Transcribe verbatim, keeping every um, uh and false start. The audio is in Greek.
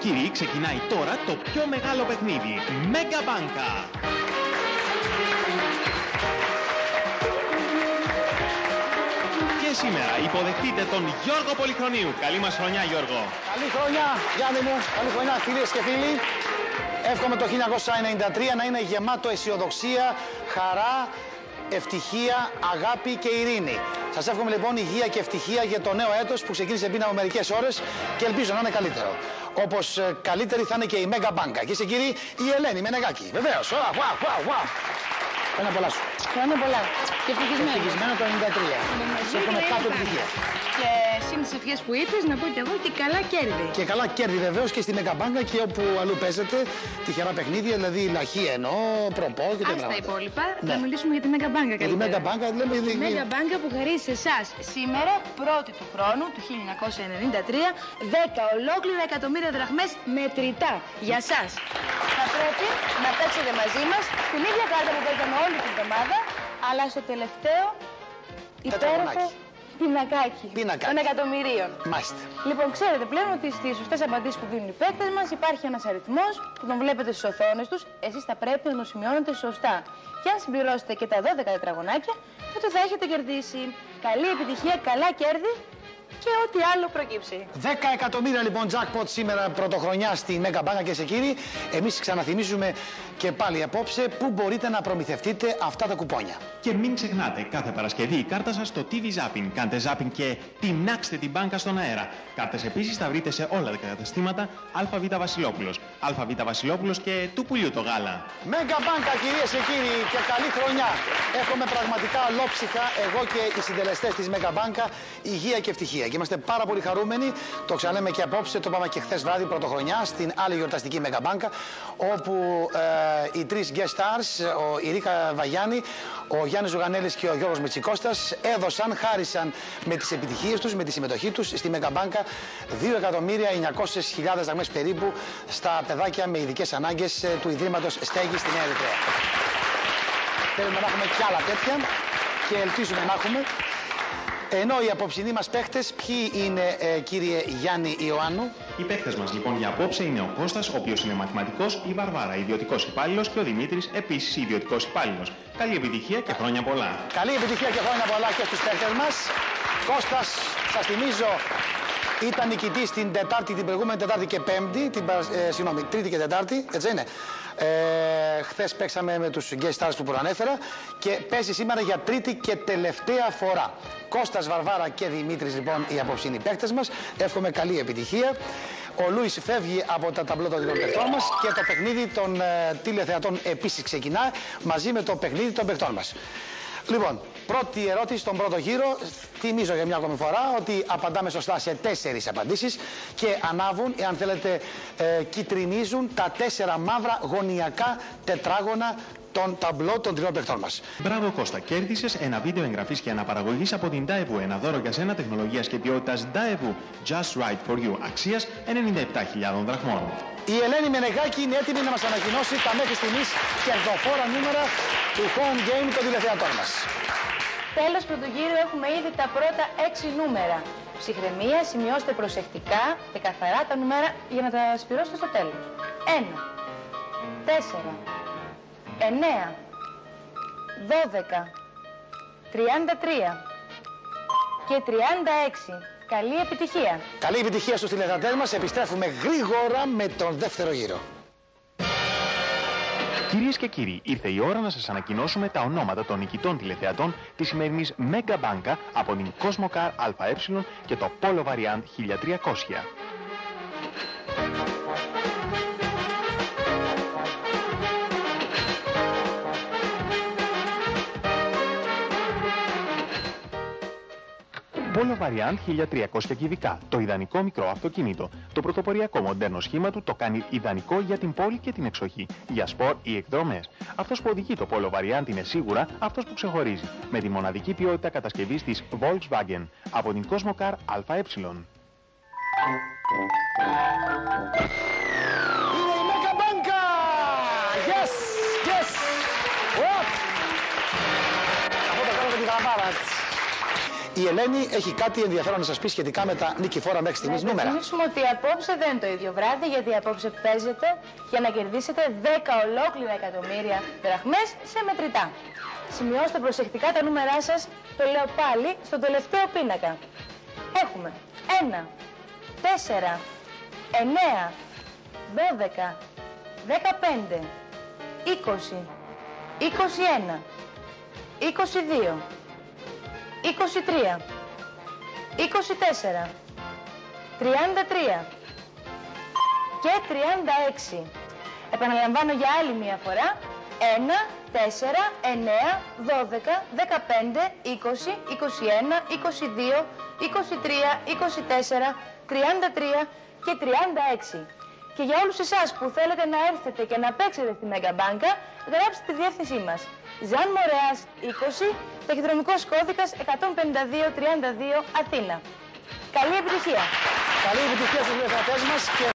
κύριοι, ξεκινάει τώρα το πιο μεγάλο παιχνίδι, Mega Banca. Και σήμερα υποδεχτείτε τον Γιώργο Πολυχρονίου. Καλή μας χρονιά, Γιώργο. Καλή χρονιά, Γιάννη μου. Καλή χρονιά, φίλες και φίλοι. Εύχομαι το χίλια εννιακόσια ενενήντα τρία να είναι γεμάτο αισιοδοξία, χαρά, ευτυχία, αγάπη και ειρήνη. Σας εύχομαι λοιπόν υγεία και ευτυχία για το νέο έτος που ξεκίνησε πριν από μερικές ώρες και ελπίζω να είναι καλύτερο. Όπως καλύτερη θα είναι και η Mega Banca. Και σε κύριοι, η Ελένη Μενεγάκη. Βεβαίως. Ωα, ωα, ωα, ωα. Ένα πολλά σου. Ένα πολλά. Και ευτυχισμένο. Ευτυχισμένο το ενενήντα τρία. Σε εύχομαι κάτω επιτυχία. Και σύν τις ευχές που είπες, να πω και εγώ και καλά κέρδη. Και καλά κέρδη βεβαίως και στη Mega Banca και όπου αλλού παίζετε τυχερά παιχνίδια, δηλαδή λαχή εννοώ, προπό και τα πράγματα. Ας τα υπόλοιπα, ναι. Θα μιλήσουμε για τη Mega Banca καλύτερα. Για τη Mega Banca, λέμε... Η Mega Banca που χαρίζει σε εσάς σήμερα, πρώτη του χρόνου, του χίλια εννιακόσια ενενήντα τρία, δέκα ολόκληρα εκατομμύρια δραχμές μετρητά για σας. Θα πρέπει να παίξετε μαζί μας την ίδια κάρτα που παίζαμε όλη την εβδομάδα, αλλά στο τελευταίο υπέροχο πινακάκι, πινακάκι των εκατομμυρίων. Μάλιστα. Λοιπόν, ξέρετε πλέον ότι στις σωστές απαντήσεις που δίνουν οι παίκτες μας υπάρχει ένας αριθμός που τον βλέπετε στις οθόνες τους. Εσείς θα πρέπει να τον σημειώνετε σωστά. Και αν συμπληρώσετε και τα δώδεκα τετραγωνάκια, τότε θα έχετε κερδίσει. Καλή επιτυχία, καλά κέρδη και ό,τι άλλο προκύψει. δέκα εκατομμύρια λοιπόν jackpot σήμερα πρωτοχρονιά στη Mega Banca και σε κύριοι. Εμείς ξαναθυμίζουμε και πάλι απόψε πού μπορείτε να προμηθευτείτε αυτά τα κουπόνια. Και μην ξεχνάτε, κάθε Παρασκευή η κάρτα σας στο τι βι Zapping. Κάντε zapping και τεινάξτε την μπάνκα στον αέρα. Κάρτες επίσης θα βρείτε σε όλα τα καταστήματα ΑΒ Βασιλόπουλος. ΑΒ Βασιλόπουλος και του πουλιού το γάλα. Mega Banca, κυρίες και κύριοι, και καλή χρονιά. Έχουμε πραγματικά ολόψυχα, εγώ και οι συντελεστές της Mega Banca, υγεία και ευτυχία. Και είμαστε πάρα πολύ χαρούμενοι, το ξαναλέμε και απόψε, το είπαμε και χθες βράδυ πρωτοχρονιά, στην άλλη γιορταστική Mega Banca, όπου ε, οι τρεις guest stars, ο, η Ρίκα Βαγιάννη, ο Γιάννης Ζουγανέλης και ο Γιώργος Μητσικώστας, έδωσαν, χάρισαν με τις επιτυχίες τους, με τη συμμετοχή τους στη Mega Banca δύο εκατομμύρια εννιακόσιες χιλιάδες δραχμές περίπου στα παιδάκια με ειδικές ανάγκες ε, του Ιδρύματος Στέγης στη Νέα Ερυθρέα. Θέλουμε να έχουμε κι άλλα τέτοια και ελπίζουμε να έχουμε. Ενώ οι απόψινοί μας παίχτες, ποιοι είναι, ε, κύριε Γιάννη Ιωάννου? Οι παίχτες μας λοιπόν για απόψε είναι ο Κώστας, ο οποίος είναι μαθηματικός, η Βαρβάρα, ιδιωτικός υπάλληλος και ο Δημήτρης, επίσης ιδιωτικός υπάλληλος. Καλή επιτυχία και χρόνια πολλά. Καλή επιτυχία και χρόνια πολλά και στους παίχτες μας. Κώστας, σας θυμίζω, ήταν νικητής την Τετάρτη, την προηγούμενη Τετάρτη και Πέμπτη, την, ε, συγγνώμη, Τρίτη και Τετάρτη, έτσι είναι. Ε, χθες παίξαμε με τους guest stars που προανέφερα και παίζει σήμερα για τρίτη και τελευταία φορά. Κώστας, Βαρβάρα και Δημήτρης λοιπόν οι απόψινοι παίκτες μας. Εύχομαι καλή επιτυχία. Ο Λούις φεύγει από τα ταμπλό των παιχτών μας και το παιχνίδι των ε, τηλεθεατών επίσης ξεκινά μαζί με το παιχνίδι των παιχτών μας. Λοιπόν, πρώτη ερώτηση στον πρώτο γύρο. Θυμίζω για μια ακόμη φορά ότι απαντάμε σωστά σε τέσσερις απαντήσεις και ανάβουν, εάν θέλετε, ε, κυτρινίζουν τα τέσσερα μαύρα γωνιακά τετράγωνα των ταμπλό των τριών παιχτών μας. Μπράβο Κώστα, κέρδισες ένα βίντεο εγγραφής και αναπαραγωγής από την Daewoo. Ένα δώρο για σένα τεχνολογίας και ποιότητας Daewoo Just Right for You αξίας ενενήντα επτά χιλιάδες δραχμών. Η Ελένη Μενεγάκη είναι έτοιμη να μας ανακοινώσει τα μέχρι στιγμής κερδοφόρα νούμερα του home game των τηλεθεατών μας. Τέλος πρωτογύρου έχουμε ήδη τα πρώτα έξι νούμερα. Ψυχραιμία, σημειώστε προσεκτικά και καθαρά τα νούμερα για να τα σπυρώσετε στο τέλος. ένα, τέσσερα, εννέα, δώδεκα, τριάντα τρία και τριάντα έξι. Καλή επιτυχία. Καλή επιτυχία στους τηλεθεατές μας. Επιστρέφουμε γρήγορα με τον δεύτερο γύρο. Κυρίες και κύριοι, ήρθε η ώρα να σας ανακοινώσουμε τα ονόματα των νικητών τηλεθεατών της σημερινής Mega Banca από την Cosmocar ΑΕ και το Polo Variant χίλια τριακόσια. Polo Variant χίλια τριακόσια κυβικά, το ιδανικό μικρό αυτοκίνητο. Το πρωτοποριακό μοντέρνο σχήμα του το κάνει ιδανικό για την πόλη και την εξοχή, για σπορ ή εκδρομές. Αυτός που οδηγεί το Polo Variant είναι σίγουρα αυτός που ξεχωρίζει, με τη μοναδική ποιότητα κατασκευής της Volkswagen από την Cosmocar ΑΕ. Είναι η Mega Banca! Yes! Yes! What? Αυτό το κάνω με τη γραμμάρα. η Ελένη έχει κάτι ενδιαφέρον να σας πει σχετικά με τα νικηφόρα μέχρι στιγμής νούμερα. Να θυμίσουμε ότι απόψε δεν είναι το ίδιο βράδυ, γιατί απόψε παίζετε για να κερδίσετε δέκα ολόκληρα εκατομμύρια δραχμές σε μετρητά. Σημειώστε προσεκτικά τα νούμερά σας, το λέω πάλι, στον τελευταίο πίνακα. Έχουμε ένα, τέσσερα, εννέα, δώδεκα, δεκαπέντε, είκοσι, είκοσι ένα, είκοσι δύο, είκοσι τρία, είκοσι τέσσερα, τριάντα τρία και τριάντα έξι. Επαναλαμβάνω για άλλη μία φορά. ένα, τέσσερα, εννέα, δώδεκα, δεκαπέντε, είκοσι, είκοσι ένα, είκοσι δύο, είκοσι τρία, είκοσι τέσσερα, τριάντα τρία και τριάντα έξι. Και για όλους εσάς που θέλετε να έρθετε και να παίξετε στη Μεγαμπάνκα, γράψτε τη διεύθυνσή μας. Ζαν Μορεάς είκοσι, ταχυδρομικός κώδικας εκατόν πενήντα δύο τριάντα δύο Αθήνα. Καλή επιτυχία! Καλή επιτυχία στους τηλεθεατές μας. Και...